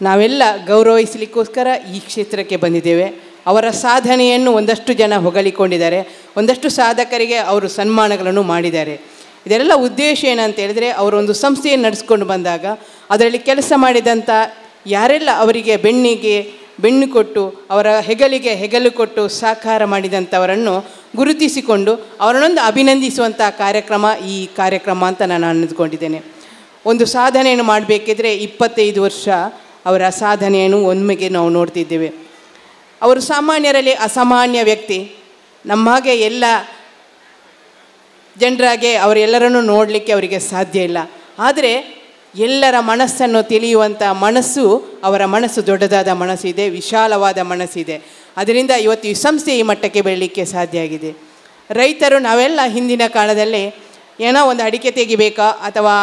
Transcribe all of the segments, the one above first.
ನಾವೆಲ್ಲ ಗೌರವಿಸಲಿಕ್ಕೋಸ್ಕರ ಈ ಕ್ಷೇತ್ರಕ್ಕೆ ಬಂದಿದ್ದೇವೆ. ಅವರ ಸಾಧನೆಯನ್ನು ಒಂದಷ್ಟು ಜನ ಹೊಗಳಿಕೊಂಡಿದ್ದಾರೆ, ಒಂದಷ್ಟು ಸಾಧಕರಿಗೆ ಅವರು ಸನ್ಮಾನಗಳನ್ನು ಮಾಡಿದ್ದಾರೆ. ಇದೆಲ್ಲ ಉದ್ದೇಶ ಏನಂತ ಹೇಳಿದರೆ, ಅವರೊಂದು ಸಂಸ್ಥೆಯನ್ನು ನಡೆಸ್ಕೊಂಡು ಬಂದಾಗ ಅದರಲ್ಲಿ ಕೆಲಸ ಮಾಡಿದಂಥ ಯಾರೆಲ್ಲ ಅವರಿಗೆ ಬೆನ್ನು ಕೊಟ್ಟು ಅವರ ಹೆಗಲಿಗೆ ಹೆಗಲು ಕೊಟ್ಟು ಸಾಕಾರ ಮಾಡಿದಂಥವರನ್ನು ಗುರುತಿಸಿಕೊಂಡು ಅವರನ್ನೊಂದು ಅಭಿನಂದಿಸುವಂಥ ಈ ಕಾರ್ಯಕ್ರಮ ಅಂತ ನಾನು ಅಂದುಕೊಂಡಿದ್ದೇನೆ. ಒಂದು ಸಾಧನೆಯನ್ನು ಮಾಡಬೇಕಿದ್ರೆ 25 ವರ್ಷ ಅವರ ಸಾಧನೆಯನ್ನು ಒಮ್ಮೆಗೆ ನಾವು ನೋಡ್ತಿದ್ದೇವೆ. ಅವರು ಸಾಮಾನ್ಯರಲ್ಲಿ ಅಸಾಮಾನ್ಯ ವ್ಯಕ್ತಿ. ನಮ್ಮ ಹಾಗೆ ಎಲ್ಲ ಜನರಾಗೆ ಅವರೆಲ್ಲರನ್ನು ನೋಡಲಿಕ್ಕೆ ಅವರಿಗೆ ಸಾಧ್ಯ ಇಲ್ಲ. ಆದರೆ ಎಲ್ಲರ ಮನಸ್ಸನ್ನು ತಿಳಿಯುವಂಥ ಮನಸ್ಸು, ಅವರ ಮನಸ್ಸು ದೊಡ್ಡದಾದ ಮನಸ್ಸಿದೆ, ವಿಶಾಲವಾದ ಮನಸ್ಸಿದೆ. ಅದರಿಂದ ಇವತ್ತು ಈ ಸಂಸ್ಥೆ ಈ ಮಟ್ಟಕ್ಕೆ ಬೆಳೀಲಿಕ್ಕೆ ಸಾಧ್ಯ ಆಗಿದೆ. ರೈತರು ನಾವೆಲ್ಲ ಹಿಂದಿನ ಕಾಲದಲ್ಲಿ ಏನೋ ಒಂದು ಅಡಿಕೆ ತೆಗಿಬೇಕಾ ಅಥವಾ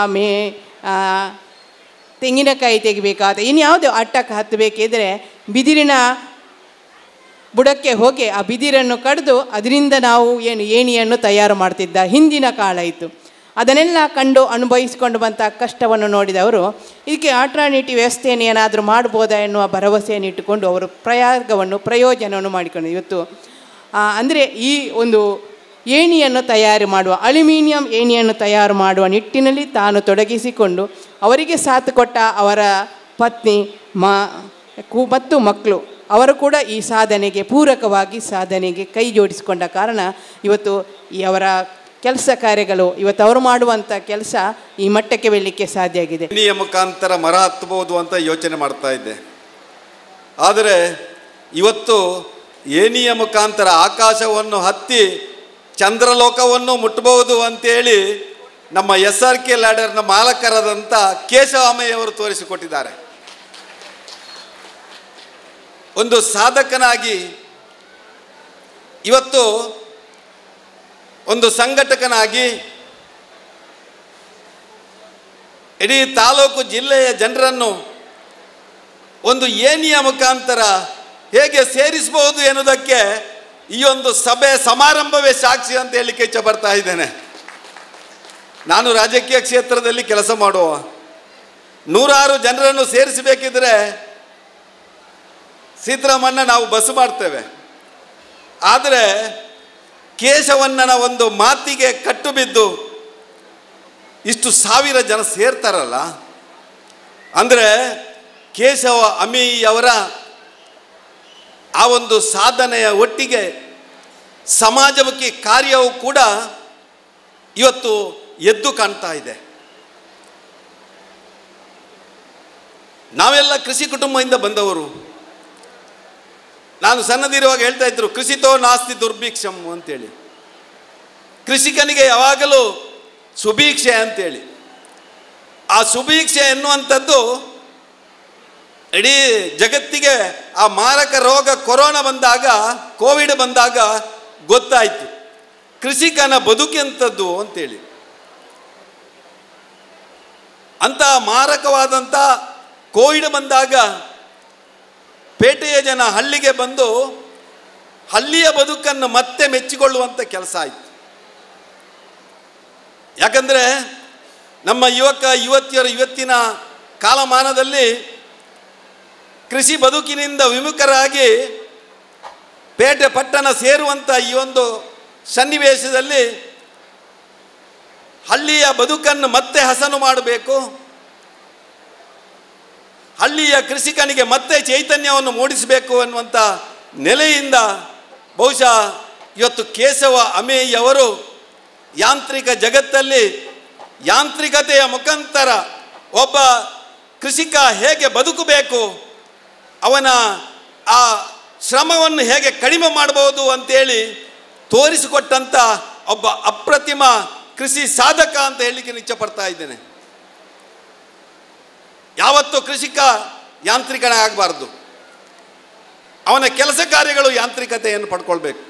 ತೆಂಗಿನಕಾಯಿ ತೆಗಿಬೇಕಾ ಅಥವಾ ಇನ್ಯಾವುದೋ ಅಟ್ಟಕ್ಕೆ ಹತ್ತಬೇಕಿದ್ರೆ ಬಿದಿರಿನ ಬುಡಕ್ಕೆ ಹೋಗಿ ಆ ಬಿದಿರನ್ನು ಕಡಿದು ಅದರಿಂದ ನಾವು ಏಣಿಯನ್ನು ತಯಾರು ಮಾಡ್ತಿದ್ದ ಹಿಂದಿನ ಕಾಲ ಇತ್ತು. ಅದನ್ನೆಲ್ಲ ಕಂಡು ಅನುಭವಿಸಿಕೊಂಡು ಬಂಥ ಕಷ್ಟವನ್ನು ನೋಡಿದವರು ಇದಕ್ಕೆ ಆಲ್ಟರ್ನೇಟಿವ್ ವ್ಯವಸ್ಥೆಯನ್ನು ಏನಾದರೂ ಮಾಡ್ಬೋದಾ ಎನ್ನುವ ಭರವಸೆಯನ್ನು ಇಟ್ಟುಕೊಂಡು ಅವರು ಪ್ರಯೋಜನವನ್ನು ಮಾಡಿಕೊಂಡು ಇವತ್ತು ಅಂದರೆ ಈ ಒಂದು ಏಣಿಯನ್ನು ತಯಾರು ಮಾಡುವ ಅಲ್ಯೂಮಿನಿಯಂ ಏಣಿಯನ್ನು ತಯಾರು ಮಾಡುವ ನಿಟ್ಟಿನಲ್ಲಿ ತಾನು ತೊಡಗಿಸಿಕೊಂಡು ಅವರಿಗೆ ಸಾಥ್ ಕೊಟ್ಟ ಅವರ ಪತ್ನಿ ಮತ್ತು ಮಕ್ಕಳು ಅವರು ಕೂಡ ಈ ಸಾಧನೆಗೆ ಪೂರಕವಾಗಿ ಸಾಧನೆಗೆ ಕೈ ಜೋಡಿಸಿಕೊಂಡ ಕಾರಣ ಇವತ್ತು ಈ ಅವರ ಕೆಲಸ ಕಾರ್ಯಗಳು ಇವತ್ತು ಅವರು ಮಾಡುವಂಥ ಕೆಲಸ ಈ ಮಟ್ಟಕ್ಕೆ ಬೆಳಲಿಕ್ಕೆ ಸಾಧ್ಯ ಆಗಿದೆ. ಏಣಿಯ ಮುಖಾಂತರ ಮರ ಹತ್ತಬಹುದು ಅಂತ ಯೋಚನೆ ಮಾಡ್ತಾ ಇದ್ದೆ. ಆದರೆ ಇವತ್ತು ಏಣಿಯ ಮುಖಾಂತರ ಆಕಾಶವನ್ನು ಹತ್ತಿ ಚಂದ್ರಲೋಕವನ್ನು ಮುಟ್ಟಬಹುದು ಅಂತೇಳಿ ನಮ್ಮ SRK ಲ್ಯಾಡರ್ನ ಮಾಲಕರಾದಂಥ ಕೇಶವಾಮಯ್ಯವರು ತೋರಿಸಿಕೊಟ್ಟಿದ್ದಾರೆ. ಒಂದು ಸಾಧಕನಾಗಿ ಇವತ್ತು ಒಂದು ಸಂಘಟಕನಾಗಿ ಇಡೀ ತಾಲೂಕು ಜಿಲ್ಲೆಯ ಜನರನ್ನು ಒಂದು ಏಣಿಯ ಮುಖಾಂತರ ಹೇಗೆ ಸೇರಿಸಬಹುದು ಎನ್ನುವುದಕ್ಕೆ ಈ ಒಂದು ಸಭೆ ಸಮಾರಂಭವೇ ಸಾಕ್ಷಿ ಅಂತ ಹೇಳಲಿಕ್ಕೆ ಇಚ್ಛೆ ಪಡ್ತಾ ಇದ್ದೇನೆ. ನಾನು ರಾಜಕೀಯ ಕ್ಷೇತ್ರದಲ್ಲಿ ಕೆಲಸ ಮಾಡುವ 100 ಜನರನ್ನು ಸೇರಿಸಬೇಕಿದ್ರೆ ಸೀತಾರಾಮಣ್ಣ ನಾವು ಬಸ್ ಮಾಡ್ತೇವೆ. ಆದರೆ ಕೇಶವಣ್ಣನ ಒಂದು ಮಾತಿಗೆ ಕಟ್ಟು ಬಿದ್ದು ಇಷ್ಟು 1000 ಜನ ಸೇರ್ತಾರಲ್ಲ ಅಂದರೆ ಕೇಶವ ಅಮೀಯವರ ಆ ಒಂದು ಸಾಧನೆಯ ಒಟ್ಟಿಗೆ ಸಮಾಜಮುಖಿ ಕಾರ್ಯವೂ ಕೂಡ ಇವತ್ತು ಎದ್ದು ಕಾಣ್ತಾ ಇದೆ. ನಾವೆಲ್ಲ ಕೃಷಿ ಕುಟುಂಬದಿಂದ ಬಂದವರು. ನಾನು ಸಣ್ಣದಿರುವಾಗ ಹೇಳ್ತಾ ಇದ್ರು, ಕೃಷಿತೋ ನಾಸ್ತಿ ದುರ್ಭಿಕ್ಷಂ ಅಂತೇಳಿ. ಕೃಷಿಕನಿಗೆ ಯಾವಾಗಲೂ ಸುಭೀಕ್ಷೆ ಅಂತೇಳಿ. ಆ ಸುಭೀಕ್ಷೆ ಎನ್ನುವಂಥದ್ದು ಇಡೀ ಜಗತ್ತಿಗೆ ಆ ಮಾರಕ ರೋಗ ಕೊರೋನಾ ಬಂದಾಗ, ಕೋವಿಡ್ ಬಂದಾಗ ಗೊತ್ತಾಯಿತು ಕೃಷಿಕನ ಬದುಕೆಂಥದ್ದು ಅಂತೇಳಿ. ಅಂಥ ಮಾರಕವಾದಂಥ ಕೋವಿಡ್ ಬಂದಾಗ ಪೇಟೆಯ ಜನ ಹಳ್ಳಿಗೆ ಬಂದು ಹಳ್ಳಿಯ ಬದುಕನ್ನು ಮತ್ತೆ ಮೆಚ್ಚಿಕೊಳ್ಳುವಂಥ ಕೆಲಸ ಆಯಿತು. ಯಾಕಂದರೆ ನಮ್ಮ ಯುವತಿಯರು ಇವತ್ತಿನ ಕಾಲಮಾನದಲ್ಲಿ ಕೃಷಿ ಬದುಕಿನಿಂದ ವಿಮುಖರಾಗಿ ಪೇಟೆ ಪಟ್ಟಣ ಸೇರುವಂಥ ಈ ಒಂದು ಸನ್ನಿವೇಶದಲ್ಲಿ ಹಳ್ಳಿಯ ಬದುಕನ್ನು ಮತ್ತೆ ಹಸನು ಮಾಡಬೇಕು, ಹಳ್ಳಿಯ ಕೃಷಿಕನಿಗೆ ಮತ್ತೆ ಚೈತನ್ಯವನ್ನು ಮೂಡಿಸಬೇಕು ಅನ್ನುವಂಥ ನೆಲೆಯಿಂದ ಬಹುಶಃ ಇವತ್ತು ಕೇಶವ ಅಮೇಯವರು ಯಾಂತ್ರಿಕ ಜಗತ್ತಲ್ಲಿ ಯಾಂತ್ರಿಕತೆಯ ಮುಖಾಂತರ ಒಬ್ಬ ಕೃಷಿಕ ಹೇಗೆ ಬದುಕಬೇಕು, ಅವನ ಆ ಶ್ರಮವನ್ನು ಹೇಗೆ ಕಡಿಮೆ ಮಾಡಬಹುದು ಅಂತೇಳಿ ತೋರಿಸಿಕೊಟ್ಟಂಥ ಒಬ್ಬ ಅಪ್ರತಿಮ ಕೃಷಿ ಸಾಧಕ ಅಂತ ಹೇಳಲಿಕ್ಕೆ ಇಚ್ಛಪಡ್ತಾ ಇದ್ದೇನೆ. ಯಾವತ್ತೂ ಕೃಷಿಕ ಯಾಂತ್ರಿಕನಾಗಬಾರ್ದು, ಅವನ ಕೆಲಸ ಕಾರ್ಯಗಳು ಯಾಂತ್ರಿಕತೆಯನ್ನು ಪಡ್ಕೊಳ್ಬೇಕು.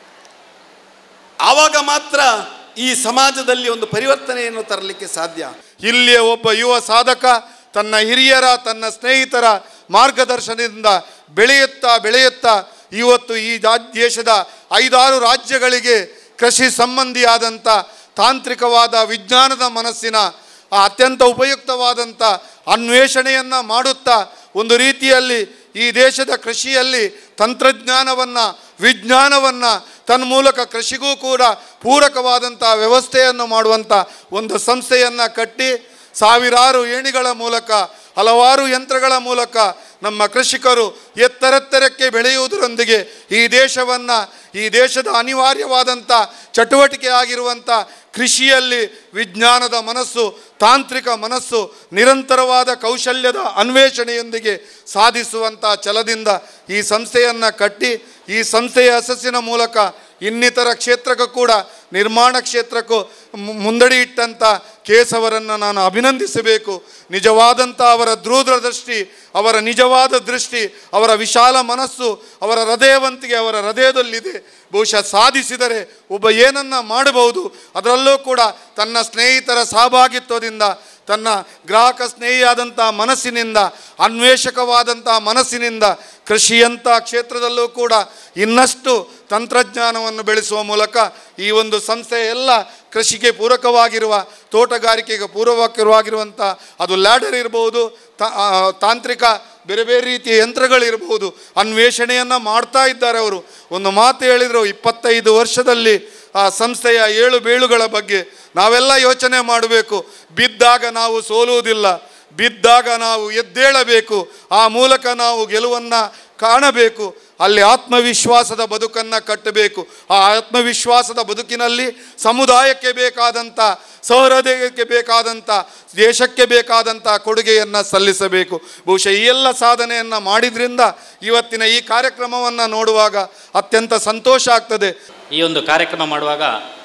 ಆವಾಗ ಮಾತ್ರ ಈ ಸಮಾಜದಲ್ಲಿ ಒಂದು ಪರಿವರ್ತನೆಯನ್ನು ತರಲಿಕ್ಕೆ ಸಾಧ್ಯ. ಇಲ್ಲಿಯ ಒಬ್ಬ ಯುವ ಸಾಧಕ ತನ್ನ ಹಿರಿಯರ ತನ್ನ ಸ್ನೇಹಿತರ ಮಾರ್ಗದರ್ಶನದಿಂದ ಬೆಳೆಯುತ್ತಾ ಇವತ್ತು ಈ ದೇಶದ 5-6 ರಾಜ್ಯಗಳಿಗೆ ಕೃಷಿ ಸಂಬಂಧಿಯಾದಂಥ ತಾಂತ್ರಿಕವಾದ ವಿಜ್ಞಾನದ ಮನಸ್ಸಿನ ಅತ್ಯಂತ ಉಪಯುಕ್ತವಾದಂಥ ಅನ್ವೇಷಣೆಯನ್ನು ಮಾಡುತ್ತಾ ಒಂದು ರೀತಿಯಲ್ಲಿ ಈ ದೇಶದ ಕೃಷಿಯಲ್ಲಿ ತಂತ್ರಜ್ಞಾನವನ್ನು ವಿಜ್ಞಾನವನ್ನು ತನ್ಮೂಲಕ ಕೃಷಿಗೂ ಕೂಡ ಪೂರಕವಾದಂಥ ವ್ಯವಸ್ಥೆಯನ್ನು ಮಾಡುವಂಥ ಒಂದು ಸಂಸ್ಥೆಯನ್ನು ಕಟ್ಟಿ ಸಾವಿರಾರು ಏಣಿಗಳ ಮೂಲಕ ಹಲವಾರು ಯಂತ್ರಗಳ ಮೂಲಕ ನಮ್ಮ ಕೃಷಿಕರು ಎತ್ತರೆತ್ತರಕ್ಕೆ ಬೆಳೆಯುವುದರೊಂದಿಗೆ ಈ ದೇಶವನ್ನು ಈ ದೇಶದ ಅನಿವಾರ್ಯವಾದಂಥ ಚಟುವಟಿಕೆ ಆಗಿರುವಂಥ ಕೃಷಿಯಲ್ಲಿ ವಿಜ್ಞಾನದ ಮನಸ್ಸು ತಾಂತ್ರಿಕ ಮನಸ್ಸು ನಿರಂತರವಾದ ಕೌಶಲ್ಯದ ಅನ್ವೇಷಣೆಯೊಂದಿಗೆ ಸಾಧಿಸುವಂಥ ಛಲದಿಂದ ಈ ಸಂಸ್ಥೆಯನ್ನು ಕಟ್ಟಿ ಈ ಸಂಸ್ಥೆಯ ಯಶಸ್ಸಿನ ಮೂಲಕ ಇನ್ನಿತರ ಕ್ಷೇತ್ರಕ್ಕೂ ಕೂಡ ನಿರ್ಮಾಣ ಕ್ಷೇತ್ರಕ್ಕೂ ಮುಂದಡಿ ಇಟ್ಟಂಥ ಕೇಸವರನ್ನು ನಾನು ಅಭಿನಂದಿಸಬೇಕು. ನಿಜವಾದಂಥ ಅವರ ದೂರದೃಷ್ಟಿ, ಅವರ ನಿಜವಾದ ದೃಷ್ಟಿ, ಅವರ ವಿಶಾಲ ಮನಸ್ಸು, ಅವರ ಹೃದಯವಂತಿಕೆ ಅವರ ಹೃದಯದಲ್ಲಿದೆ. ಬಹುಶಃ ಸಾಧಿಸಿದರೆ ಒಬ್ಬ ಏನನ್ನು ಮಾಡಬಹುದು, ಅದರಲ್ಲೂ ಕೂಡ ತನ್ನ ಸ್ನೇಹಿತರ ಸಹಭಾಗಿತ್ವದಿಂದ, ತನ್ನ ಗ್ರಾಹಕ ಸ್ನೇಹಿಯಾದಂಥ ಮನಸ್ಸಿನಿಂದ, ಅನ್ವೇಷಕವಾದಂಥ ಮನಸ್ಸಿನಿಂದ ಕೃಷಿಯಂಥ ಕ್ಷೇತ್ರದಲ್ಲೂ ಕೂಡ ಇನ್ನಷ್ಟು ತಂತ್ರಜ್ಞಾನವನ್ನು ಬೆಳೆಸುವ ಮೂಲಕ ಈ ಒಂದು ಸಂಸ್ಥೆ ಎಲ್ಲ ಕೃಷಿಗೆ ಪೂರಕವಾಗಿರುವ, ತೋಟಗಾರಿಕೆಗೆ ಪೂರಕವಾಗಿರುವಂಥ ಅದು ಲ್ಯಾಡರ್ ಇರ್ಬೋದು, ತಾಂತ್ರಿಕ ಬೇರೆ ಬೇರೆ ರೀತಿಯ ಯಂತ್ರಗಳಿರ್ಬೋದು, ಅನ್ವೇಷಣೆಯನ್ನು ಮಾಡ್ತಾ ಇದ್ದಾರೆ. ಅವರು ಒಂದು ಮಾತು ಹೇಳಿದರು, 25 ವರ್ಷದಲ್ಲಿ ಆ ಸಂಸ್ಥೆಯ ಏಳು ಬೀಳುಗಳ ಬಗ್ಗೆ ನಾವೆಲ್ಲ ಯೋಚನೆ ಮಾಡಬೇಕು. ಬಿದ್ದಾಗ ನಾವು ಸೋಲುವುದಿಲ್ಲ, ಬಿದ್ದಾಗ ನಾವು ಎದ್ದೇಳಬೇಕು, ಆ ಮೂಲಕ ನಾವು ಗೆಲುವನ್ನು ಕಾಣಬೇಕು. ಅಲ್ಲಿ ಆತ್ಮವಿಶ್ವಾಸದ ಬದುಕನ್ನು ಕಟ್ಟಬೇಕು. ಆ ಆತ್ಮವಿಶ್ವಾಸದ ಬದುಕಿನಲ್ಲಿ ಸಮುದಾಯಕ್ಕೆ ಬೇಕಾದಂಥ, ಸೌಹೃದಯಕ್ಕೆ ಬೇಕಾದಂಥ, ದೇಶಕ್ಕೆ ಬೇಕಾದಂಥ ಕೊಡುಗೆಯನ್ನು ಸಲ್ಲಿಸಬೇಕು. ಬಹುಶಃ ಈ ಎಲ್ಲ ಸಾಧನೆಯನ್ನು ಮಾಡಿದ್ರಿಂದ ಇವತ್ತಿನ ಈ ಕಾರ್ಯಕ್ರಮವನ್ನು ನೋಡುವಾಗ ಅತ್ಯಂತ ಸಂತೋಷ ಆಗ್ತದೆ. ಈ ಒಂದು ಕಾರ್ಯಕ್ರಮ ಮಾಡುವಾಗ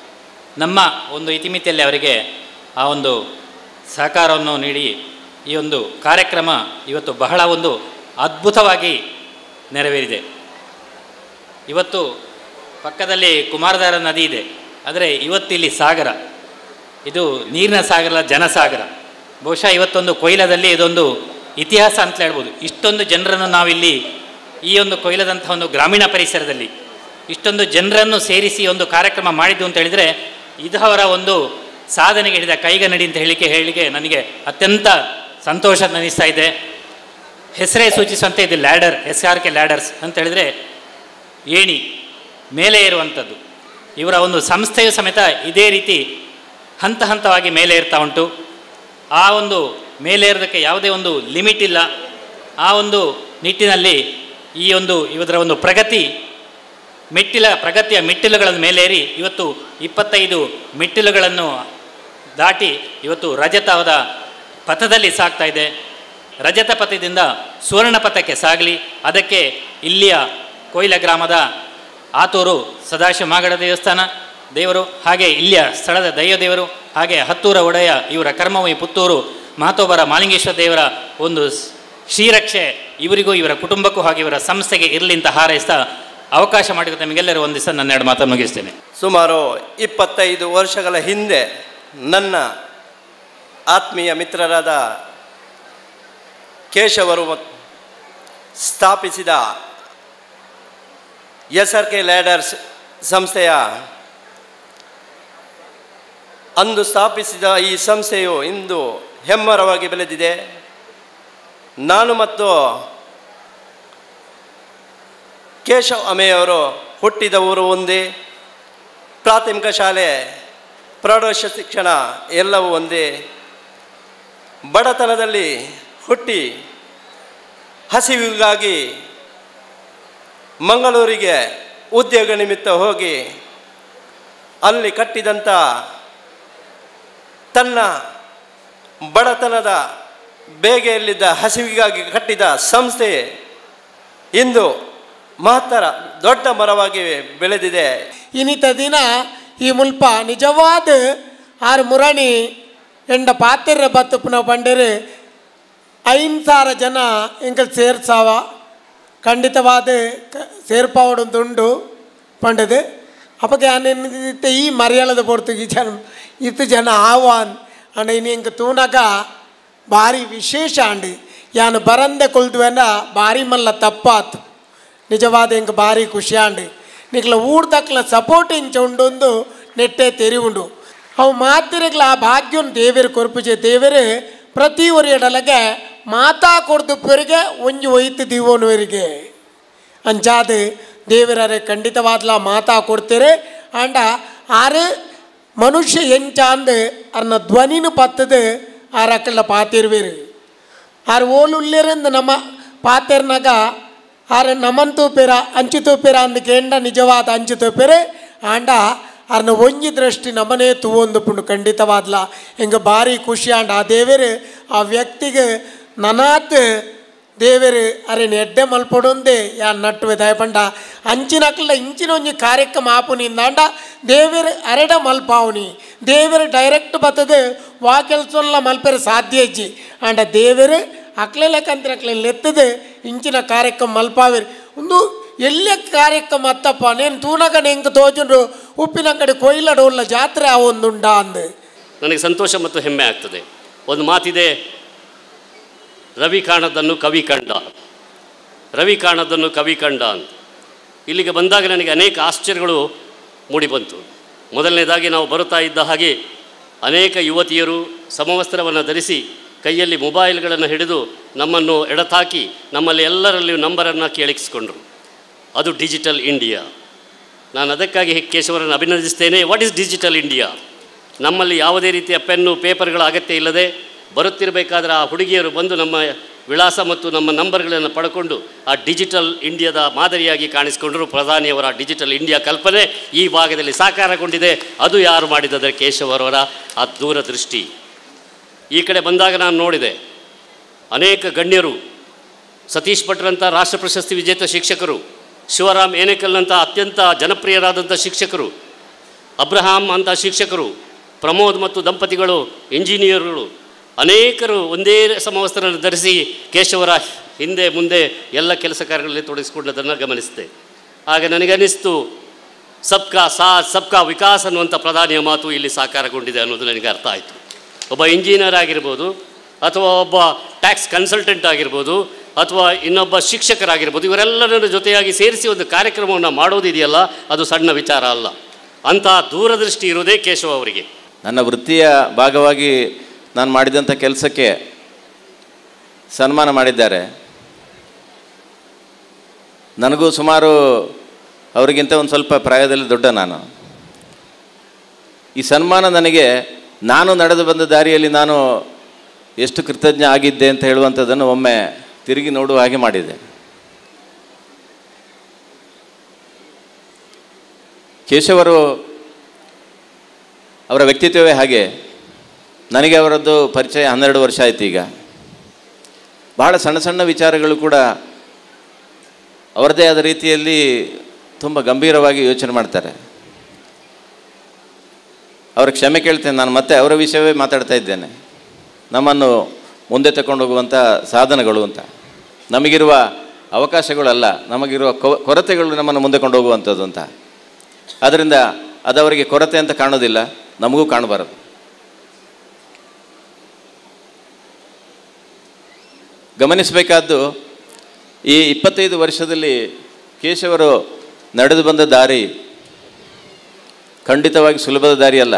ನಮ್ಮ ಒಂದು ಇತಿಮಿತಿಯಲ್ಲಿ ಅವರಿಗೆ ಆ ಒಂದು ಸಹಕಾರವನ್ನು ನೀಡಿ ಈ ಒಂದು ಕಾರ್ಯಕ್ರಮ ಇವತ್ತು ಬಹಳ ಒಂದು ಅದ್ಭುತವಾಗಿ ನೆರವೇರಿದೆ. ಇವತ್ತು ಪಕ್ಕದಲ್ಲಿ ಕುಮಾರಧಾರ ನದಿ ಇದೆ, ಆದರೆ ಇವತ್ತಿಲ್ಲಿ ಸಾಗರ, ಇದು ನೀರಿನ ಸಾಗರ, ಜನಸಾಗರ. ಬಹುಶಃ ಇವತ್ತೊಂದು ಕೊಯ್ಲದಲ್ಲಿ ಇದೊಂದು ಇತಿಹಾಸ ಅಂತ ಹೇಳ್ಬೋದು. ಇಷ್ಟೊಂದು ಜನರನ್ನು ನಾವಿಲ್ಲಿ ಈ ಒಂದು ಕೊಯ್ಲದಂಥ ಒಂದು ಗ್ರಾಮೀಣ ಪರಿಸರದಲ್ಲಿ ಇಷ್ಟೊಂದು ಜನರನ್ನು ಸೇರಿಸಿ ಒಂದು ಕಾರ್ಯಕ್ರಮ ಮಾಡಿದ್ದು ಅಂತ ಹೇಳಿದರೆ ಇದು ಅವರ ಒಂದು ಸಾಧನೆಗೆ ಹಿಡಿದ ಕೈಗನ್ನಡಿ ಅಂತ ಹೇಳಿಕೆ ನನಗೆ ಅತ್ಯಂತ ಸಂತೋಷ ಅನ್ನಿಸ್ತಾ ಇದೆ. ಹೆಸರೇ ಸೂಚಿಸುವಂತೆ ಇದು ಲ್ಯಾಡರ್, SRK ಲ್ಯಾಡರ್ಸ್ ಅಂತ ಹೇಳಿದರೆ ಏಣಿ ಮೇಲೆ ಇರುವಂಥದ್ದು. ಇವರ ಒಂದು ಸಂಸ್ಥೆಯು ಸಮೇತ ಇದೇ ರೀತಿ ಹಂತ ಹಂತವಾಗಿ ಮೇಲೆ ಏರ್ತಾ ಉಂಟು. ಆ ಒಂದು ಮೇಲೆ ಏರೋದಕ್ಕೆ ಯಾವುದೇ ಒಂದು ಲಿಮಿಟ್ ಇಲ್ಲ. ಆ ಒಂದು ನಿಟ್ಟಿನಲ್ಲಿ ಈ ಒಂದು ಇವರ ಒಂದು ಪ್ರಗತಿಯ ಮೆಟ್ಟಿಲುಗಳನ್ನು ಮೇಲೇರಿ ಇವತ್ತು 25 ಮೆಟ್ಟಿಲುಗಳನ್ನು ದಾಟಿ ಇವತ್ತು ರಜತದ ಪಥದಲ್ಲಿ ಸಾಗ್ತಾ ಇದೆ. ರಜತ ಪಥದಿಂದ ಸುವರ್ಣ ಪಥಕ್ಕೆ ಸಾಗಲಿ. ಅದಕ್ಕೆ ಇಲ್ಲಿಯ ಕೊಯ್ಲ ಗ್ರಾಮದ ಆತೂರು ಸದಾಶಿವ ಮಾಗಡ ದೇವಸ್ಥಾನ ದೇವರು, ಹಾಗೆ ಇಲ್ಲಿಯ ಸ್ಥಳದ ದೈವದೇವರು, ಹಾಗೆ ಹತ್ತೂರ ಒಡೆಯ ಇವರ ಕರ್ಮವಿ ಪುತ್ತೂರು ಮಹತೋಬರ ಮಾಲಿಂಗೇಶ್ವರ ದೇವರ ಒಂದು ಶ್ರೀರಕ್ಷೆ ಇವರಿಗೂ ಇವರ ಕುಟುಂಬಕ್ಕೂ ಹಾಗೆ ಇವರ ಸಂಸ್ಥೆಗೆ ಇರಲಿ ಅಂತ ಹಾರೈಸ್ತಾ ಅವಕಾಶ ಮಾಡಿದ ನಿಮಗೆಲ್ಲರೂ ಒಂದು ದಿವಸ ನನ್ನ 2 ಮಾತನ್ನು ಮುಗಿಸ್ತೇನೆ. ಸುಮಾರು 25 ವರ್ಷಗಳ ಹಿಂದೆ ನನ್ನ ಆತ್ಮೀಯ ಮಿತ್ರರಾದ ಕೇಶವರು ಸ್ಥಾಪಿಸಿದ SRK ಲ್ಯಾಡರ್ಸ್ ಸಂಸ್ಥೆಯ ಅಂದು ಸ್ಥಾಪಿಸಿದ ಈ ಸಂಸ್ಥೆಯು ಇಂದು ಹೆಮ್ಮರವಾಗಿ ಬೆಳೆದಿದೆ. ನಾನು ಮತ್ತು ಕೇಶವ್ ಅಮೆಯವರು ಹುಟ್ಟಿದ ಊರು ಒಂದೇ, ಪ್ರಾಥಮಿಕ ಶಾಲೆ ಪ್ರೌಢ ಶಿಕ್ಷಣ ಎಲ್ಲವೂ ಒಂದೇ. ಬಡತನದಲ್ಲಿ ಹುಟ್ಟಿ ಹಸಿವಿಗಾಗಿ ಮಂಗಳೂರಿಗೆ ಉದ್ಯೋಗ ನಿಮಿತ್ತ ಹೋಗಿ ಅಲ್ಲಿ ಕಟ್ಟಿದಂಥ ತನ್ನ ಬಡತನದ ಬೇಗೆಯಲ್ಲಿದ್ದ ಹಸಿವಿಗಾಗಿ ಕಟ್ಟಿದ ಸಂಸ್ಥೆ ಇಂದು ಮಹತ್ತರ ದೊಡ್ಡ ಮರವಾಗಿ ಬೆಳೆದಿದೆ. ಇನ್ನಿತ ದಿನ ಈ ಮುಲ್ಪ ನಿಜವಾದ ಆರು ಮುರಣಿ ಎಂಡ ಪಾತ್ರ ಬತ್ತುಪುನ ಬಂಡರು 5,000 ಜನ ಎಂಕಲ್ ಸೇರ್ಸಾವ ಖಂಡಿತವಾದ ಸೇರ್ಪಾವಡುಂಟು ಪಂಡದು ಅಪ್ಪಗೆ ಅನಿತ್ತೆ ಈ ಮರ್ಯಾಳದ ಪೊರ್ತುಗಿ ಜನ ಇತ್ತು ಜನ ಆವಾನ್ ಅಂಡ ಇನ್ನು ಎಂಕ ತೂನಗ ಭಾರಿ ವಿಶೇಷ ಅಂಡು ಯಾನು ಬರಂದೆ ಕೊಲ್ದುವೆಂಡ ಭಾರಿ ಮಲ್ಲ ತಪ್ಪಾತು. ನಿಜವಾದ ಎಂಕ ಭಾರಿ ಖುಷಿ ಅಂಡು ನಿಕ್ಲ ಊರ್ದಕ್ಲ ಸಪೋರ್ಟ್ ಇಂಚ ಉಂಡೊಂದು ನೆಟ್ಟೆ ತೆರಿ ಉಂಡು ಅವು ಮಾತಿರಗ್ಲ ಆ ಭಾಗ್ಯವನ್ನು ದೇವರು ಕೊರ್ಪುಜೆ ದೇವರೇ ಪ್ರತಿ ಒರಿಯಡಲಗೆ ಮಾತಾ ಕೊಡ್ದುಪ್ಪರಿಗೆ ಒಂಜಿ ಒಯ್ತು ದೀವೋನುವರಿಗೆ ಅಂಚಾದು ದೇವರೇ ಖಂಡಿತವಾದ್ಲ ಮಾತಾ ಕೊಡ್ತೀರಿ ಆಂಡ ಆರು ಮನುಷ್ಯ ಎಂಚಾಂದು ಅರ್ನ ಧ್ವನಿನ ಪತ್ತದು ಆರಕ್ಕಲ್ಲ ಪಾತಿರ್ವೀರು ಆರು ಓಲುಲ್ಲಿರಂದು ನಮ್ಮ ಪಾತಿರ್ನಾಗ ಆರು ನಮನ್ ತೂಪಿರ ಅಂಚು ತೂಪಿರ ಅಂದಕೇಂಡ ನಿಜವಾದ ಅಂಚು ತೂಪಿರೆ ಆಂಡ ಅರ್ನ ಒಂಜಿ ದೃಷ್ಟಿ ನಮ್ಮನೇ ತೂವೊಂದು ಪುಂಡು ಖಂಡಿತವಾದ್ಲ ಹಿಂಗೆ ಭಾರಿ ಖುಷಿ ಆಂಡ ಆ ದೇವರು ಆ ವ್ಯಕ್ತಿಗೆ ನನಾತ್ ದೇವರು ಅರೇನು ಎಡ್ಡೆ ಮಲ್ಪಡೊಂದೇ ಯಾ ನಟ್ಟುವೆ ದಯಪಂಡ ಅಂಚಿನಕ್ಲ ಇಂಚಿನ ಒಂಜಿ ಕಾರ್ಯಕ್ರಮ ಆಪುನಿಂದಾಂಡ ದೇವರು ಅರೆಡ ಮಲ್ಪಾವುನಿ ದೇವರು ಡೈರೆಕ್ಟ್ ಬತ್ತದು ವಾ ಕೆಲಸಲ್ಲ ಮಲ್ಪರೆ ಸಾಧ್ಯ ಇಜ್ಜಿ ಆಂಡ ದೇವರು ಅಕ್ಲೆಲೆಕ್ಕಂತ ಎತ್ತದು ಇಂಚಿನ ಕಾರ್ಯಕ್ರಮ ಮಲ್ಪಾವಿರಿ ಒಂದು ಎಲ್ಲೇ ಕಾರ್ಯಕ್ರಮ ಅತ್ತಪ್ಪ ನೇನು ತೂನಗಡೆ ಹೆಂಗೆ ತೋಜುಂಡು ಉಪ್ಪಿನ ಕಡೆ ಕೊಯ್ಲಡೋಲ್ಲ ಜಾತ್ರೆ ಆ ಒಂದುಂಡ ಅಂದು ನನಗೆ ಸಂತೋಷ ಮತ್ತು ಹೆಮ್ಮೆ ಆಗ್ತದೆ. ಒಂದು ಮಾತಿದೆ, ರವಿ ಕಾಣದನ್ನು ಕವಿ ಕಂಡ, ರವಿ ಕಾಣದನ್ನು ಕವಿ ಕಂಡ ಅಂತ. ಇಲ್ಲಿಗೆ ಬಂದಾಗ ನನಗೆ ಅನೇಕ ಆಶ್ಚರ್ಯಗಳು ಮೂಡಿಬಂತು. ಮೊದಲನೇದಾಗಿ ನಾವು ಬರುತ್ತಾ ಇದ್ದ ಹಾಗೆ ಅನೇಕ ಯುವತಿಯರು ಸಮವಸ್ತ್ರವನ್ನು ಧರಿಸಿ ಕೈಯಲ್ಲಿ ಮೊಬೈಲ್ಗಳನ್ನು ಹಿಡಿದು ನಮ್ಮನ್ನು ಎಡತಾಕಿ ನಮ್ಮಲ್ಲಿ ಎಲ್ಲರಲ್ಲಿಯೂ ನಂಬರನ್ನು ಕೇಳಿಸಿಕೊಂಡ್ರು. ಅದು ಡಿಜಿಟಲ್ ಇಂಡಿಯಾ. ನಾನು ಅದಕ್ಕಾಗಿ ಕೇಶವರನ್ನು ಅಭಿನಂದಿಸ್ತೇನೆ. What is digital India? ನಮ್ಮಲ್ಲಿ ಯಾವುದೇ ರೀತಿಯ ಪೆನ್ನು ಪೇಪರ್ಗಳ ಅಗತ್ಯ ಇಲ್ಲದೆ ಬರುತ್ತಿರಬೇಕಾದ್ರೆ ಆ ಹುಡುಗಿಯರು ಬಂದು ನಮ್ಮ ವಿಳಾಸ ಮತ್ತು ನಮ್ಮ ನಂಬರ್ಗಳನ್ನು ಪಡ್ಕೊಂಡು ಆ ಡಿಜಿಟಲ್ ಇಂಡಿಯಾದ ಮಾದರಿಯಾಗಿ ಕಾಣಿಸಿಕೊಂಡರು. ಪ್ರಧಾನಿಯವರ ಡಿಜಿಟಲ್ ಇಂಡಿಯಾ ಕಲ್ಪನೆ ಈ ಭಾಗದಲ್ಲಿ ಸಾಕಾರಗೊಂಡಿದೆ. ಅದು ಯಾರು ಮಾಡಿದರೆ ಕೇಶವರವರ ಆ ದೂರದೃಷ್ಟಿ. ಈ ಕಡೆ ಬಂದಾಗ ನಾನು ನೋಡಿದೆ ಅನೇಕ ಗಣ್ಯರು, ಸತೀಶ್ ಭಟ್ರಂಥ ರಾಷ್ಟ್ರ ಪ್ರಶಸ್ತಿ ವಿಜೇತ ಶಿಕ್ಷಕರು, ಶಿವರಾಮ್ ಏನೇಕಲ್ನಂಥ ಅತ್ಯಂತ ಜನಪ್ರಿಯರಾದಂಥ ಶಿಕ್ಷಕರು, ಅಬ್ರಹಾಂ ಅಂಥ ಶಿಕ್ಷಕರು, ಪ್ರಮೋದ್ ಮತ್ತು ದಂಪತಿಗಳು ಇಂಜಿನಿಯರ್ಗಳು, ಅನೇಕರು ಒಂದೇ ಸಮವಸ್ತ್ರವನ್ನು ಧರಿಸಿ ಕೇಶವರ ಹಿಂದೆ ಮುಂದೆ ಎಲ್ಲ ಕೆಲಸ ಕಾರ್ಯಗಳಲ್ಲಿ ತೊಡಗಿಸಿಕೊಂಡದನ್ನು ಗಮನಿಸಿದೆ. ಆಗ ನನಗನ್ನಿಸ್ತು, ಸಬ್ಕಾ ಸಾಥ್ ಸಬ್ಕಾ ವಿಕಾಸ್ ಅನ್ನುವಂಥ ಪ್ರಧಾನಿಯ ಮಾತು ಇಲ್ಲಿ ಸಾಕಾರಗೊಂಡಿದೆ ಅನ್ನೋದು ನನಗೆ ಅರ್ಥ ಆಯಿತು. ಒಬ್ಬ ಇಂಜಿನಿಯರ್ ಆಗಿರ್ಬೋದು, ಅಥವಾ ಒಬ್ಬ ಟ್ಯಾಕ್ಸ್ ಕನ್ಸಲ್ಟೆಂಟ್ ಆಗಿರ್ಬೋದು, ಅಥವಾ ಇನ್ನೊಬ್ಬ ಶಿಕ್ಷಕರಾಗಿರ್ಬೋದು, ಇವರೆಲ್ಲರನ್ನು ಜೊತೆಯಾಗಿ ಸೇರಿಸಿ ಒಂದು ಕಾರ್ಯಕ್ರಮವನ್ನು ಮಾಡೋದಿದೆಯಲ್ಲ, ಅದು ಸಣ್ಣ ವಿಚಾರ ಅಲ್ಲ. ಅಂತಹ ದೂರದೃಷ್ಟಿ ಇರುವುದೇ ಕೇಶವ ಅವರಿಗೆ. ನನ್ನ ವೃತ್ತಿಯ ಭಾಗವಾಗಿ ನಾನು ಮಾಡಿದಂಥ ಕೆಲಸಕ್ಕೆ ಸನ್ಮಾನ ಮಾಡಿದ್ದಾರೆ. ನನಗೂ ಸುಮಾರು ಅವರಿಗಿಂತ ಒಂದು ಸ್ವಲ್ಪ ಪ್ರಾಯದಲ್ಲಿ ದೊಡ್ಡ ನಾನು. ಈ ಸನ್ಮಾನ ನನಗೆ ನಾನು ನಡೆದು ಬಂದ ದಾರಿಯಲ್ಲಿ ನಾನು ಎಷ್ಟು ಕೃತಜ್ಞ ಆಗಿದ್ದೆ ಅಂತ ಹೇಳುವಂಥದ್ದನ್ನು ಒಮ್ಮೆ ತಿರುಗಿ ನೋಡುವ ಹಾಗೆ ಮಾಡಿದೆ. ಕೇಶವರು ಅವರ ವ್ಯಕ್ತಿತ್ವವೇ ಹಾಗೆ. ನನಗೆ ಅವರದ್ದು ಪರಿಚಯ 12 ವರ್ಷ ಆಯಿತು. ಈಗ ಬಹಳ ಸಣ್ಣ ಸಣ್ಣ ವಿಚಾರಗಳು ಕೂಡ ಅವರದೇ ಆದ ರೀತಿಯಲ್ಲಿ ತುಂಬ ಗಂಭೀರವಾಗಿ ಯೋಚನೆ ಮಾಡ್ತಾರೆ. ಅವರ ಕ್ಷಮೆ ಕೇಳ್ತೇನೆ, ನಾನು ಮತ್ತೆ ಅವರ ವಿಷಯವೇ ಮಾತಾಡ್ತಾ ಇದ್ದೇನೆ. ನಮ್ಮನ್ನು ಮುಂದೆ ತಗೊಂಡು ಹೋಗುವಂಥ ಸಾಧನಗಳು ಅಂತ ನಮಗಿರುವ ಅವಕಾಶಗಳಲ್ಲ, ನಮಗಿರುವ ಕೊರತೆಗಳು ನಮ್ಮನ್ನು ಮುಂದೆ ಕೊಂಡು ಹೋಗುವಂಥದ್ದು ಅಂತ. ಆದ್ದರಿಂದ ಅದು ಅವರಿಗೆ ಕೊರತೆ ಅಂತ ಕಾಣೋದಿಲ್ಲ, ನಮಗೂ ಕಾಣಬಾರದು. ಗಮನಿಸಬೇಕಾದ್ದು, ಈ 25 ವರ್ಷದಲ್ಲಿ ಕೇಶವರು ನಡೆದು ಬಂದ ದಾರಿ ಖಂಡಿತವಾಗಿ ಸುಲಭದ ದಾರಿಯಲ್ಲ.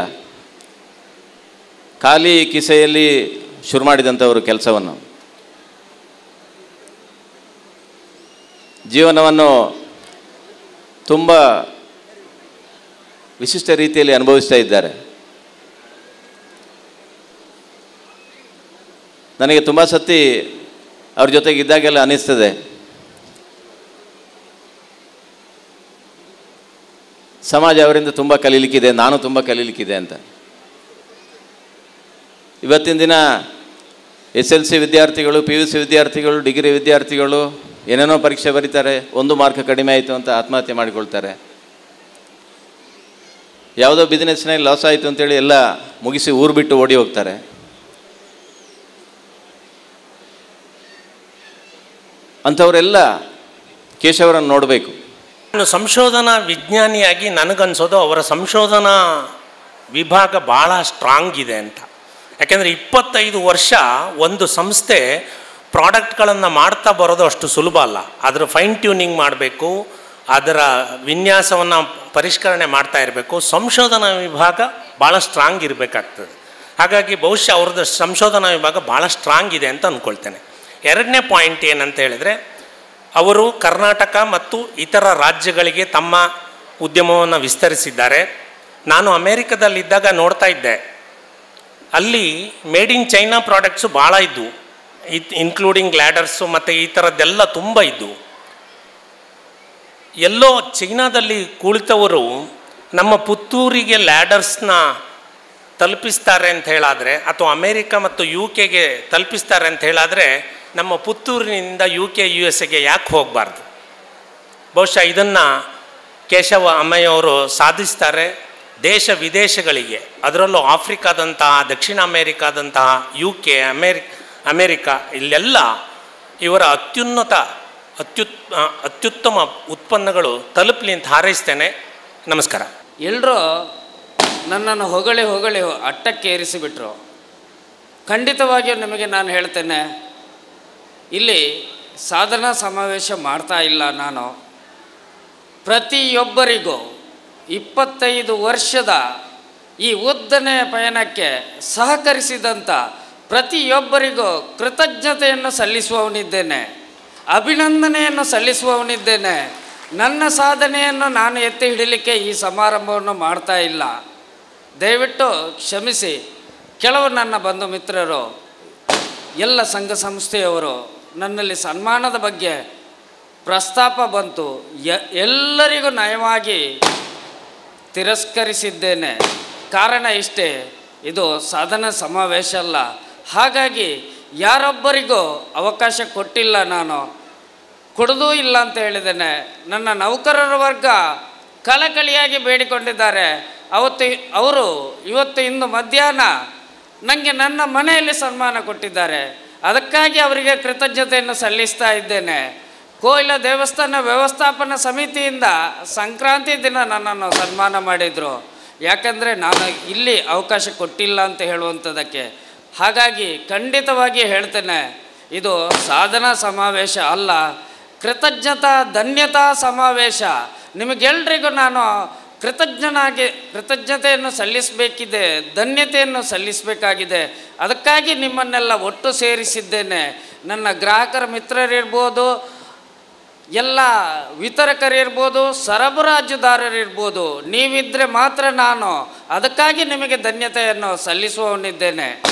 ಖಾಲಿ ಕಿಸೆಯಲ್ಲಿ ಶುರು ಮಾಡಿದಂಥವರು ಕೆಲಸವನ್ನು, ಜೀವನವನ್ನು ತುಂಬ ವಿಶಿಷ್ಟ ರೀತಿಯಲ್ಲಿ ಅನುಭವಿಸ್ತಾ ಇದ್ದಾರೆ. ನನಗೆ ತುಂಬ ಸತಿ ಅವ್ರ ಜೊತೆಗೆ ಇದ್ದಾಗೆಲ್ಲ ಅನ್ನಿಸ್ತದೆ, ಸಮಾಜ ಅವರಿಂದ ತುಂಬ ಕಲೀಲಿಕ್ಕಿದೆ, ನಾನು ತುಂಬ ಕಲೀಲಿಕ್ಕಿದೆ ಅಂತ. ಇವತ್ತಿನ ದಿನ SLC ವಿದ್ಯಾರ್ಥಿಗಳು, PUC ವಿದ್ಯಾರ್ಥಿಗಳು, ಡಿಗ್ರಿ ವಿದ್ಯಾರ್ಥಿಗಳು ಏನೇನೋ ಪರೀಕ್ಷೆ ಬರೀತಾರೆ, 1 ಮಾರ್ಕ್ ಕಡಿಮೆ ಆಯಿತು ಅಂತ ಆತ್ಮಹತ್ಯೆ ಮಾಡಿಕೊಳ್ತಾರೆ. ಯಾವುದೋ ಬಿಸ್ನೆಸ್ನಲ್ಲಿ ಲಾಸ್ ಆಯಿತು ಅಂತೇಳಿ ಎಲ್ಲ ಮುಗಿಸಿ ಊರು ಬಿಟ್ಟು ಓಡಿ ಹೋಗ್ತಾರೆ. ಅಂಥವರೆಲ್ಲ ಕೇಶವರನ್ನು ನೋಡಬೇಕು. ನಾನು ಸಂಶೋಧನಾ ವಿಜ್ಞಾನಿಯಾಗಿ ನನಗನ್ಸೋದು ಅವರ ಸಂಶೋಧನಾ ವಿಭಾಗ ಭಾಳ ಸ್ಟ್ರಾಂಗ್ ಇದೆ ಅಂತ. ಯಾಕೆಂದರೆ 25 ವರ್ಷ ಒಂದು ಸಂಸ್ಥೆ ಪ್ರಾಡಕ್ಟ್ಗಳನ್ನು ಮಾಡ್ತಾ ಬರೋದು ಅಷ್ಟು ಸುಲಭ ಅಲ್ಲ. ಅದರ ಫೈನ್ ಟ್ಯೂನಿಂಗ್ ಮಾಡಬೇಕು, ಅದರ ವಿನ್ಯಾಸವನ್ನು ಪರಿಷ್ಕರಣೆ ಮಾಡ್ತಾ ಇರಬೇಕು. ಸಂಶೋಧನಾ ವಿಭಾಗ ಭಾಳ ಸ್ಟ್ರಾಂಗ್ ಇರಬೇಕಾಗ್ತದೆ. ಹಾಗಾಗಿ ಬಹುಶಃ ಅವ್ರದ್ದು ಸಂಶೋಧನಾ ವಿಭಾಗ ಭಾಳ ಸ್ಟ್ರಾಂಗ್ ಇದೆ ಅಂತ ಅಂದ್ಕೊಳ್ತೇನೆ. ಎರಡನೇ ಪಾಯಿಂಟ್ ಏನಂತ ಹೇಳಿದರೆ, ಅವರು ಕರ್ನಾಟಕ ಮತ್ತು ಇತರ ರಾಜ್ಯಗಳಿಗೆ ತಮ್ಮ ಉದ್ಯಮವನ್ನು ವಿಸ್ತರಿಸಿದ್ದಾರೆ. ನಾನು ಅಮೇರಿಕದಲ್ಲಿದ್ದಾಗ ನೋಡ್ತಾ ಇದ್ದೆ, ಅಲ್ಲಿ ಮೇಡ್ ಇನ್ ಚೈನಾ ಪ್ರಾಡಕ್ಟ್ಸು ಭಾಳ ಇದ್ದವು, ಇನ್ಕ್ಲೂಡಿಂಗ್ ಲ್ಯಾಡರ್ಸು ಮತ್ತು ಈ ಥರದ್ದೆಲ್ಲ ತುಂಬ ಇದ್ದವು. ಎಲ್ಲೋ ಚೈನಾದಲ್ಲಿ ಕುಳಿತವರು ನಮ್ಮ ಪುತ್ತೂರಿಗೆ ಲ್ಯಾಡರ್ಸ್ನ ತಲುಪಿಸ್ತಾರೆ ಅಂತ ಹೇಳಾದರೆ, ಅಥವಾ ಅಮೇರಿಕ ಮತ್ತು UK ತಲುಪಿಸ್ತಾರೆ ಅಂತ ಹೇಳಾದರೆ, ನಮ್ಮ ಪುತ್ತೂರಿನಿಂದ UK USA ಯಾಕೆ ಹೋಗಬಾರ್ದು? ಬಹುಶಃ ಇದನ್ನು ಕೇಶವ ಅಮ್ಮಯ್ಯವರು ಸಾಧಿಸ್ತಾರೆ. ದೇಶ ವಿದೇಶಗಳಿಗೆ, ಅದರಲ್ಲೂ ಆಫ್ರಿಕಾದಂತಹ, ದಕ್ಷಿಣ ಅಮೇರಿಕಾದಂತಹ, UK, ಅಮೇರಿಕ ಇಲ್ಲೆಲ್ಲ ಇವರ ಅತ್ಯುತ್ತಮ ಉತ್ಪನ್ನಗಳು ತಲುಪಲಿ ಅಂತ ಹಾರೈಸ್ತೇನೆ. ನಮಸ್ಕಾರ. ಎಲ್ಲರೂ ನನ್ನನ್ನು ಹೊಗಳಿ ಅಟ್ಟಕ್ಕೆ ಏರಿಸಿಬಿಟ್ರು. ಖಂಡಿತವಾಗಿಯೂ ನಿಮಗೆ ನಾನು ಹೇಳ್ತೇನೆ, ಇಲ್ಲಿ ಸಾಧನಾ ಸಮಾವೇಶ ಮಾಡ್ತಾ ಇಲ್ಲ ನಾನು. ಪ್ರತಿಯೊಬ್ಬರಿಗೂ 25 ವರ್ಷದ ಈ ಉದ್ದನೆಯ ಪಯಣಕ್ಕೆ ಸಹಕರಿಸಿದಂಥ ಪ್ರತಿಯೊಬ್ಬರಿಗೂ ಕೃತಜ್ಞತೆಯನ್ನು ಸಲ್ಲಿಸುವವನಿದ್ದೇನೆ, ಅಭಿನಂದನೆಯನ್ನು ಸಲ್ಲಿಸುವವನಿದ್ದೇನೆ. ನನ್ನ ಸಾಧನೆಯನ್ನು ನಾನು ಎತ್ತಿ ಹಿಡಿಲಿಕ್ಕೆ ಈ ಸಮಾರಂಭವನ್ನು ಮಾಡ್ತಾ ಇಲ್ಲ. ದಯವಿಟ್ಟು ಕ್ಷಮಿಸಿ. ಕೆಲವು ನನ್ನ ಬಂಧು ಮಿತ್ರರು, ಎಲ್ಲ ಸಂಘ ಸಂಸ್ಥೆಯವರು ನನ್ನಲ್ಲಿ ಸನ್ಮಾನದ ಬಗ್ಗೆ ಪ್ರಸ್ತಾಪ ಬಂತು, ಎಲ್ಲರಿಗೂ ನಯವಾಗಿ ತಿರಸ್ಕರಿಸಿದ್ದೇನೆ. ಕಾರಣ ಇಷ್ಟೇ, ಇದು ಸಾಧನಾ ಸಮಾವೇಶ ಅಲ್ಲ. ಹಾಗಾಗಿ ಯಾರೊಬ್ಬರಿಗೂ ಅವಕಾಶ ಕೊಟ್ಟಿಲ್ಲ, ನಾನು ಕೊಡೋದೂ ಇಲ್ಲ ಅಂತ ಹೇಳಿದ್ದೇನೆ. ನನ್ನ ನೌಕರರ ವರ್ಗ ಕಳಕಳಿಯಾಗಿ ಬೇಡಿಕೊಂಡಿದ್ದಾರೆ. ಅವರು ಇಂದು ಮಧ್ಯಾಹ್ನ ನನಗೆ ನನ್ನ ಮನೆಯಲ್ಲಿ ಸನ್ಮಾನ ಕೊಟ್ಟಿದ್ದಾರೆ. ಅದಕ್ಕಾಗಿ ಅವರಿಗೆ ಕೃತಜ್ಞತೆಯನ್ನು ಸಲ್ಲಿಸ್ತಾ ಇದ್ದೇನೆ. ಕೋಯಿಲ ದೇವಸ್ಥಾನ ವ್ಯವಸ್ಥಾಪನಾ ಸಮಿತಿಯಿಂದ ಸಂಕ್ರಾಂತಿ ದಿನ ನನ್ನನ್ನು ಸನ್ಮಾನ ಮಾಡಿದರು. ಯಾಕಂದರೆ ನಾನು ಇಲ್ಲಿ ಅವಕಾಶ ಕೊಟ್ಟಿಲ್ಲ ಅಂತ ಹೇಳುವಂಥದ್ದಕ್ಕೆ. ಹಾಗಾಗಿ ಖಂಡಿತವಾಗಿ ಹೇಳ್ತೇನೆ, ಇದು ಸಾಧನಾ ಸಮಾವೇಶ ಅಲ್ಲ, ಕೃತಜ್ಞತಾ ಧನ್ಯತಾ ಸಮಾವೇಶ. ನಿಮಗೆಲ್ರಿಗೂ ನಾನು ಕೃತಜ್ಞತೆಯನ್ನು ಸಲ್ಲಿಸಬೇಕಿದೆ, ಧನ್ಯತೆಯನ್ನು ಸಲ್ಲಿಸಬೇಕಾಗಿದೆ. ಅದಕ್ಕಾಗಿ ನಿಮ್ಮನ್ನೆಲ್ಲ ಒಟ್ಟು ಸೇರಿಸಿದ್ದೇನೆ. ನನ್ನ ಗ್ರಾಹಕರ ಮಿತ್ರರಿರ್ಬೋದು, ಎಲ್ಲ ವಿತರಕರಿರ್ಬೋದು, ಸರಬರಾಜುದಾರರಿರ್ಬೋದು, ನೀವಿದ್ದರೆ ಮಾತ್ರ ನಾನು ಅದಕ್ಕಾಗಿ ನಿಮಗೆ ಧನ್ಯತೆಯನ್ನು ಸಲ್ಲಿಸುವವನಿದ್ದೇನೆ.